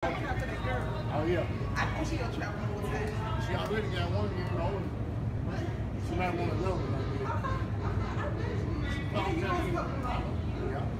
Oh, yeah. I think she'll travel more time. She already got 1 year old. She might want another one. She found out. Yeah.